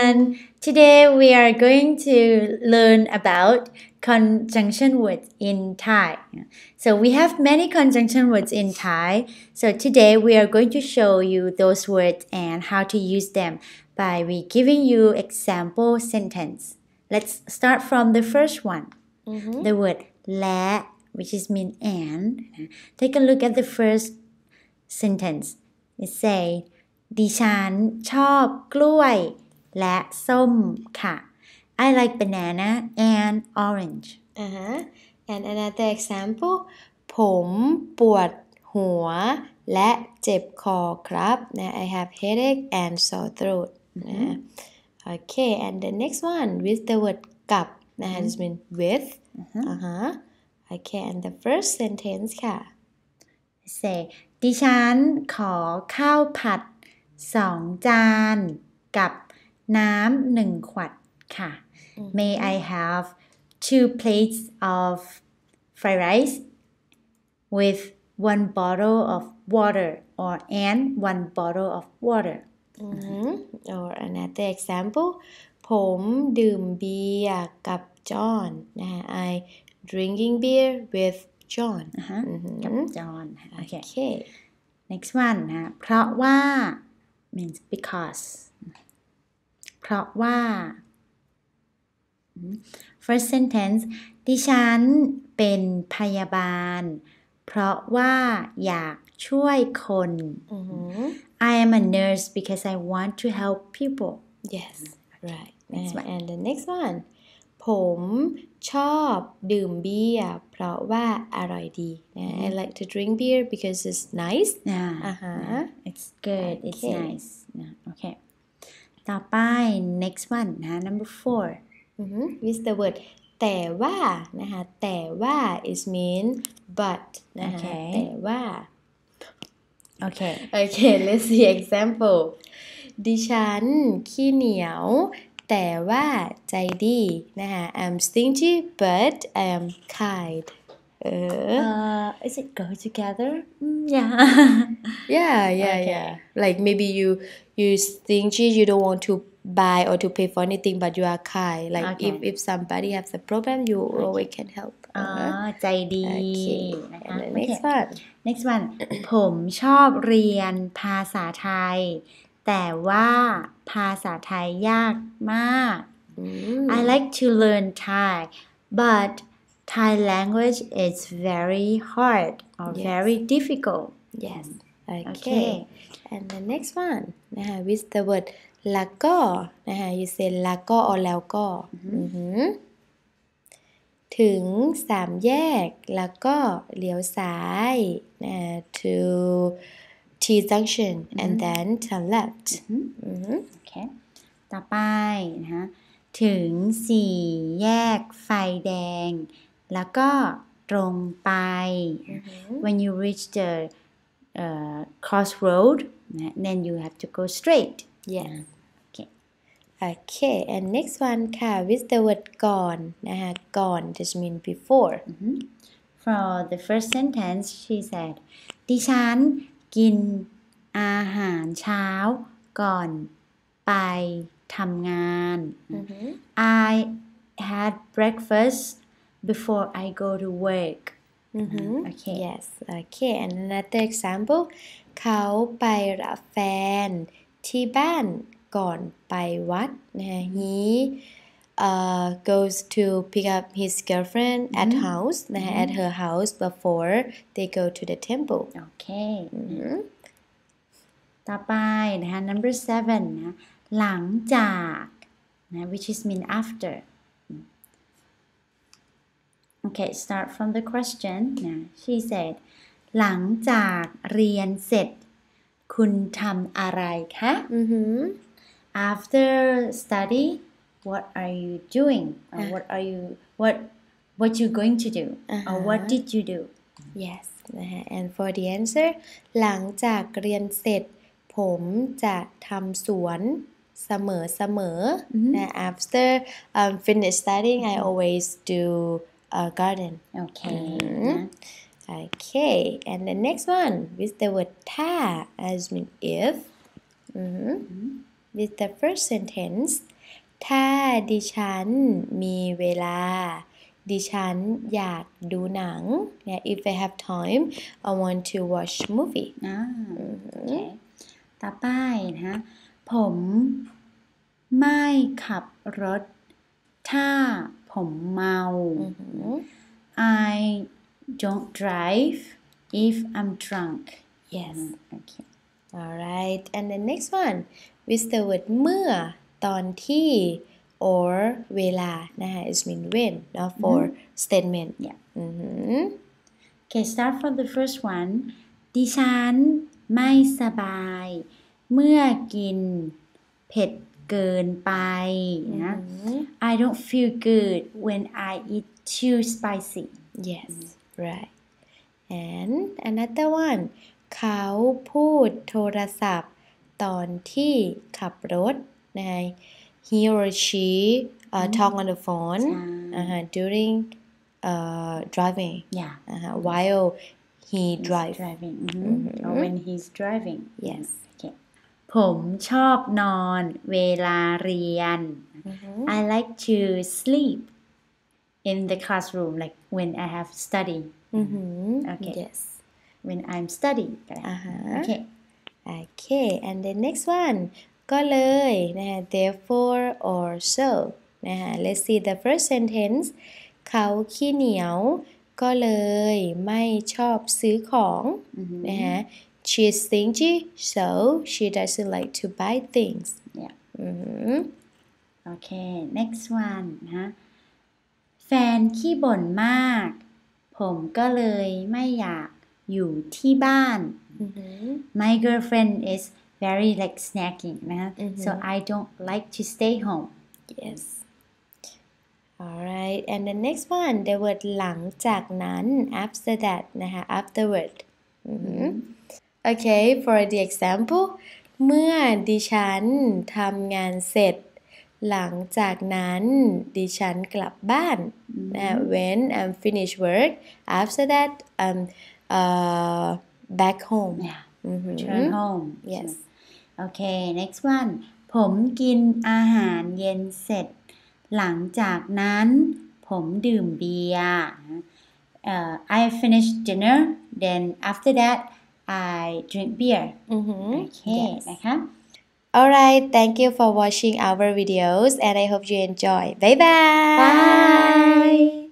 everyone. Today we are going to learn about conjunction words in Thai. So we have many conjunction words in Thai. So today we are going to show you those words and how to use them by giving you example sentence. Let's start from the first one. The word และ which is mean and. Take a look at the first sentence. It say ดิฉันชอบกล้วยและส้มค่ะ I like banana and orange. And another example ผมปวดหัวและเจ็บคอครับนะ I have headache and sore throat นะ Okay, and the next one with the word กับนะ this means with Okay, and the first sentence ค่ะ Say ดิฉันขอข้าวผัด2 จานกับน้ำ1 ขวดค่ะ May I have 2 plates of fried rice with 1 bottle of water and 1 bottle of water. Or another example ผมดื่มเบียร์กับจอห์นนะ I drinking beer with John กับจอห์น Okay. Next one นะเพราะว่า means because เพราะว่า First sentence ดิฉันเป็นพยาบาลเพราะว่าอยากช่วยคน I am a nurse because I want to help people. Yes, right. And the next one ผมชอบดื่มเบียร์เพราะว่าอร่อยดี I like to drink beer because it's nice. It's good. It's nice. Okay. ต่อไป next one นะ number 4. With the word แต่ว่านะคะแต่ว่า is mean but นะคะแต่ว่า Okay. Let's see example ดิฉันขี้เหนียวแต่ว่าใจดีนะคะ I'm stingy but I am kind. Is it go together? Yeah. Yeah. Like maybe you stingy, you don't want to buy or to pay for anything, but you are kind. Like if somebody has a problem, you always can help. ใจดี And the next one. ผมชอบเรียนภาษาไทยแต่ว่าภาษาไทยยากมาก I like to learn Thai but Thai language is very hard or very difficult. Yes. Okay. And the next one นะคะ with the word แล้วก็นะคะ you say แล้วก็ or แล้วก็ถึง3 แยกแล้วก็เลี้ยวซ้ายนะ to T junction and then turn left. Okay. ต่อไปนะคะถึง4 แยกไฟแดงแล้วก็ตรงไป When you reach the crossroad then you have to go straight. Yes. Okay, and next one ค่ะ with the word ก่อนนะคะก่อน just mean before. For the first sentence she said ดิฉันกินอาหารเช้าก่อนไปทำงาน I had breakfast before I go to work. Okay. Yes. Okay, and another example เขาไปรับแฟนที่บ้านก่อนไปวัดนะคะ He goes to pick up his girlfriend at house นะคะ at her house before they go to the temple. Okay. ต่อไปนะคะ number 7 นะหลังจากนะ which is mean after. Okay, start from the question นะ she said หลังจากเรียนเสร็จคุณทำอะไรคะ After study what are you doing or what you going to do or what did you do? Yes นะคะ and for the answer หลังจากเรียนเสร็จผมจะทำสวนเสมอนะ after finish studying I always do garden. Okay, and the next one with the word ถ้า as mean if with the first sentence ถ้าดิฉันมีเวลาดิฉันอยากดูหนัง If I have time I want to watch movie โอเคต่อไปนะผมไม่ขับรถถ้าผมเมา I don't drive if I'm drunk Yes okay Alright and the next one with the word เมื่อตอนที่ or เวลานะคะ is mean when not for statement yeah Okay start from the first one ดิฉันไม่สบายเมื่อกินเผ็ดเกินไปนะ I don't feel good when I eat too spicy Yes right and another one เขาพูดโทรศัพท์ตอนที่ขับรถนะคะ he or she talk on the phone during driving yeah while he drive driving or when he's driving yes okay ผมชอบนอนเวลาเรียน I like to sleep in the classroom like when I have study okay yes when I'm studying okay okay and the next one ก็เลยนะคะ therefore or so นะคะ let's see the first sentence เขาขี้เหนียวก็เลยไม่ชอบซื้อของนะคะ she is stingy so she doesn't like to buy things yeah okay next one นะแฟนขี้บ่นมากผมก็เลยไม่อยากอยู่ที่บ้าน my girlfriend is very like snacking นะ so I don't like to stay home yes alright and the next one the word หลังจากนั้น after that นะคะ afterward okay for the example เมื่อดิฉันทำงานเสร็จหลังจากนั้นดิฉันกลับบ้าน when I'm finished work after that I'm back home return home yes okay next one ผมกินอาหารเย็นเสร็จหลังจากนั้นผมดื่มเบียร์ I finished dinner then after that I drink beer okay นะคะ Alright, thank you for watching our videos and I hope you enjoy. Bye bye! Bye!